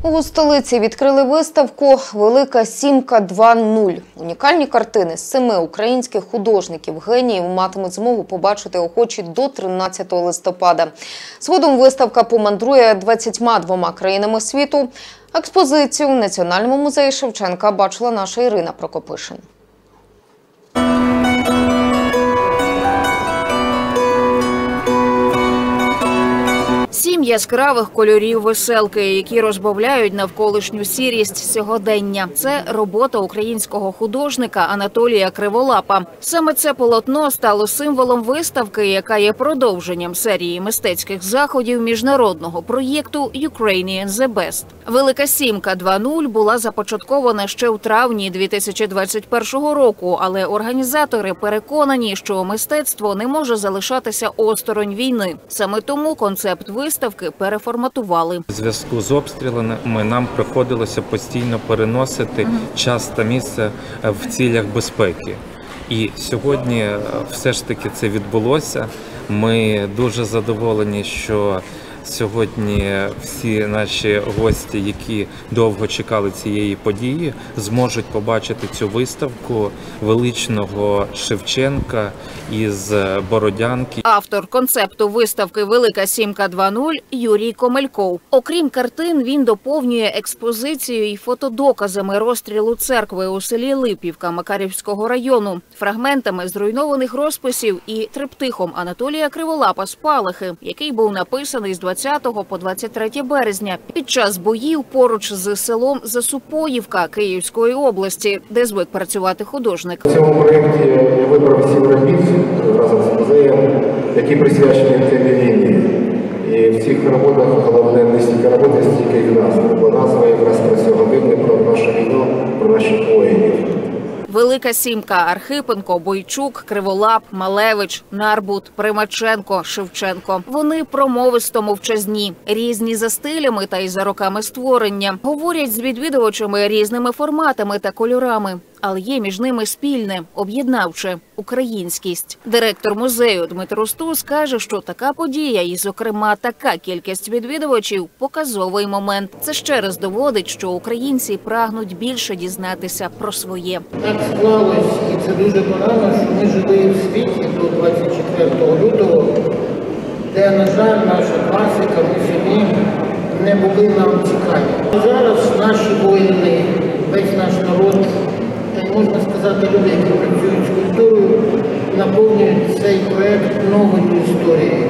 У столиці відкрили виставку «Велика сімка 2.0». Унікальні картини 7 українських художників-геніїв матимуть змогу побачити охочі до 13 листопада. Згодом виставка помандрує 22 країнами світу. Експозицію в Національному музеї Шевченка бачила наша Ірина Прокопишин. 7 яскравих кольорів веселки, які розбавляють навколишню сірість сьогодення. Це робота українського художника Анатолія Криволапа. Саме це полотно стало символом виставки, яка є продовженням серії мистецьких заходів міжнародного проєкту «Ukrainian the Best». «Велика сімка 2.0» була започаткована ще у травні 2021 року, але організатори переконані, що мистецтво не може залишатися осторонь війни. Саме тому концепт виставки переформатували. У зв'язку з обстрілами нам приходилося постійно переносити час та місце в цілях безпеки. І сьогодні все ж таки це відбулося. Ми дуже задоволені, що сьогодні всі наші гості, які довго чекали цієї події, зможуть побачити цю виставку величного Шевченка із Бородянки. Автор концепту виставки «Велика сімка 2.0» Юрій Комельков. Окрім картин, він доповнює експозицію і фотодоказами розстрілу церкви у селі Липівка Макарівського району, фрагментами зруйнованих розписів і триптихом Анатолія Криволапа «Спалахи», який був написаний з 20 по 23 березня під час боїв поруч з селом Засупоївка Київської області, де звик працювати художник. У цьому проєкті я вибрав 7 робіт разом з музеєм, які присвячені темі війни. І в цих роботах головне не стільки роботи, стільки і назва. Бо назва якраз про сьогодення, про нашу війну, про наших воїнів. «Велика сімка» – Архипенко, Бойчук, Криволап, Малевич, Нарбут, Примаченко, Шевченко. Вони промовисто мовчазні, різні за стилями та й за роками створення. Говорять з відвідувачами різними форматами та кольорами. Але є між ними спільне, об'єднавче – українськість. Директор музею Дмитро Стус каже, що така подія і, зокрема, така кількість відвідувачів – показовий момент. Це ще раз доводить, що українці прагнуть більше дізнатися про своє. Так склалось, і це дуже погано, що ми жили в світі до 24 лютого, де, на жаль, наша класика, ми самі не були нам цікаві. Зараз наші воїни, весь наш народ, можна сказати, люди, які працюють з культурою, наповнюють цей проєкт новою історією.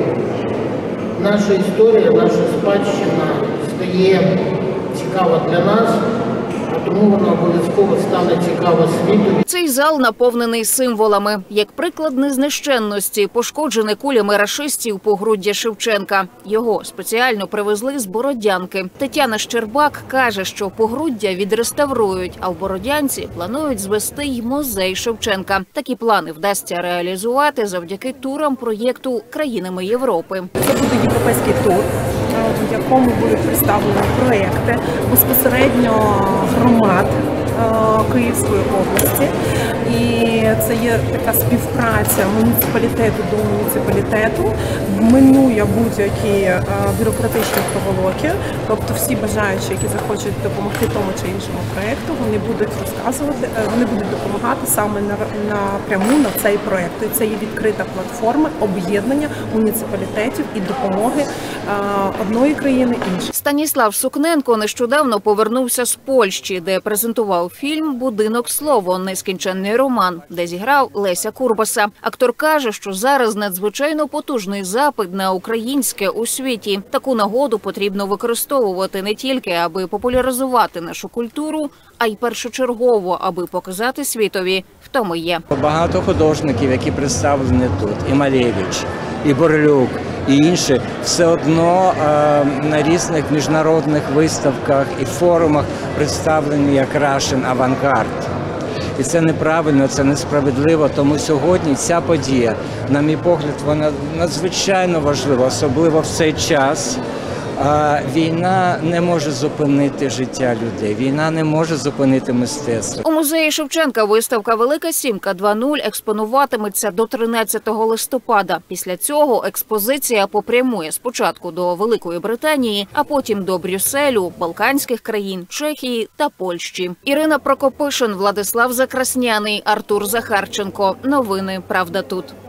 Наша історія, наша спадщина стає цікава для нас, а тому вона обов'язково стане цікава світу. Цей зал наповнений символами. Як приклад незнищенності, пошкоджене кулями рашистів погруддя Шевченка. Його спеціально привезли з Бородянки. Тетяна Щербак каже, що погруддя відреставрують, а в Бородянці планують звести й музей Шевченка. Такі плани вдасться реалізувати завдяки турам проєкту «Країнами Європи». Це буде європейський тур, в якому будуть представлені проєкти безпосередньо громад Київської області. І це є така співпраця муніципалітету до муніципалітету, минує будь-які бюрократичні проволоки. Тобто всі бажаючі, які захочуть допомогти тому чи іншому проєкту, вони будуть розказувати, вони будуть допомагати саме напряму на цей проєкт. І це є відкрита платформа об'єднання муніципалітетів і допомоги одної країни іншій. Станіслав Сукненко нещодавно повернувся з Польщі, де презентував фільм «Будинок слово. Нескінченний роман», де зіграв Леся Курбаса. Актор каже, що зараз надзвичайно потужний запит на українське у світі. Таку нагоду потрібно використовувати не тільки, аби популяризувати нашу культуру, а й першочергово, аби показати світові, хто ми є. Багато художників, які представлені тут, і Малевич, і Борлюк, і інші, все одно на різних міжнародних виставках і форумах представлені як Russian авангард. І це неправильно, це несправедливо, тому сьогодні ця подія, на мій погляд, вона надзвичайно важлива, особливо в цей час, Війна не може зупинити життя людей, війна не може зупинити мистецтво. У музеї Шевченка виставка «Велика сімка 2.0» експонуватиметься до 13 листопада. Після цього експозиція попрямує спочатку до Великої Британії, а потім до Брюсселю, Балканських країн, Чехії та Польщі. Ірина Прокопишин, Владислав Закрасняний, Артур Захарченко. Новини «Правда тут».